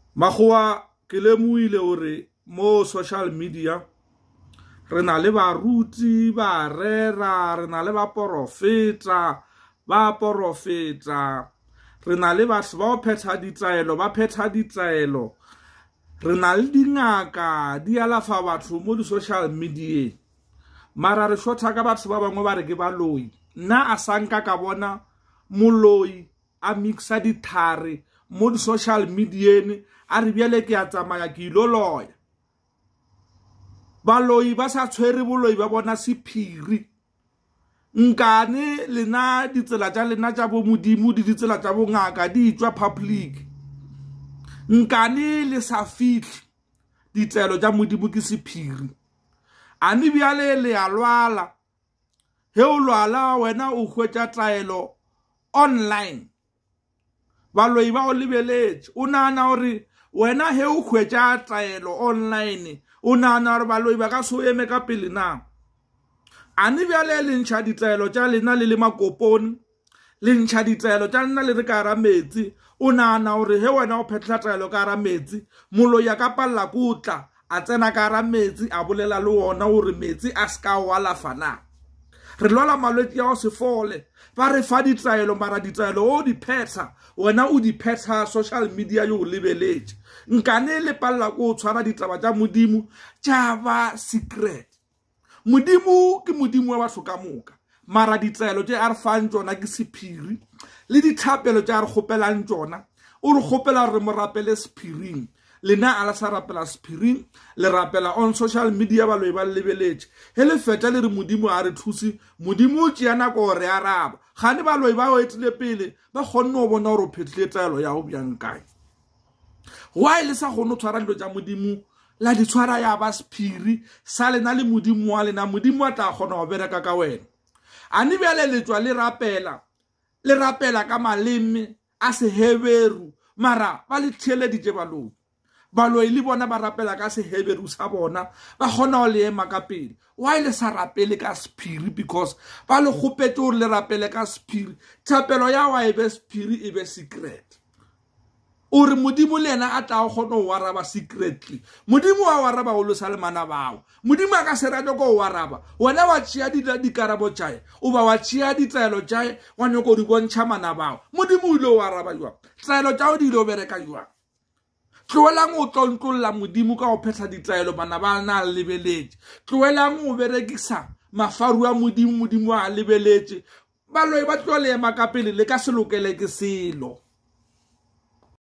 Makgowa ke lemohile hore mo social media re na le baruti ba rera, re na le ba profeta, re na le batho ba ho phetha ditsaelo, ba phetha ditsaelo, re na le dingaka di alafa batho mo di social media. Mara re shotha ka batho ba bangwe ba re ke baloi. Nna a sanka ka bona moloi a mixa dithare mo di social media a re bjale ke a tsamaya ke ilo loya. Baloi ba sa tshwere boloi ba bona sephiri. Nkane lena ditsela tša lena tša bo modimo di ditsela tša bo ngaka di tšwa public. Nkane le sa fihle ditselo tša modimo ke sephiri. Ane bjale le a lwala. He o lwala wena o hwetša taelo online. Baloi ba o lebeletše. O nahana hore wena he o hwetša taelo online. O nahana hore baloi ba ka so eme ka pele na. Ane bjale le ntšha ditaelo tša lena le le makopone. Le ntšha ditaelo tša lena le re ka hara metsi. O nahana hore he wena o phetla taelo ka hara metsi. Moloi a ka palela kutla. A tsena ka hara metsi a bolela le wona hore metsi a ska o alafa na. Re lwala malwetse ya o se fole. Ba re fa ditaelo mara ditaelo o di phetha. Wena o di phetha social media yo lebeletše. Nkane le palela ko o tshwara ditaba tša modimo tša ba secret. Modimo ke modimo wa batho ka moka. Mara ditaelo tše a re fang tšona ke sephiri. Le dithapelo tše a re kgopelang tšona. O re kgopela re mo rapele sephiring. Lena a la sa rapela sephiring. Le rapela on social media baloi ba lebeletše. He le feta le re modimo a re thusi. Modimo o tšea nako gore a raba. Gane baloi ba o etile pele. Ba kgonne o bona gore o phethile taelo ya go bjang kae. Why le sa kgone o tshwara dilo tša modimo la di tshwara ya ba sephiri sa lena le modimo wa lena. Modimo a tla kgona go bereka ka wena. Ane bjale le tšwa le rapela ka maleme a seheberu. Mara ba le theeleditše baloi. Baloi le bona ba rapela ka seheberu sa bona. Ba kgona go le ema ka pele. Why le sa rapele ka sephiri? Because ba le kgopetse gore le rapele ka sephiri. Thapelo ya wa e be sephiri e be secret. Ore modimo le ena a tla o kgona o araba secretly. Modimo wa araba o lo sa le mana bao. Modimo a ka se rate ko o araba. Wena wa tšea dikarabo tšae. O ba wa tšea ditsaelo tšae. Wa nyako di bontšha mana bao. Modimo o ile o araba jwang. Tsaelo tšao di ile o bereka jwang. Tloelang o tlontlolla modimo ka o phetha ditsaelo bana ba na lebeletše. Tloelang o berekisa mafaru a modimo a lebeletše. Baloi ba tlo le ema ka pele le ka se lokele ke selo.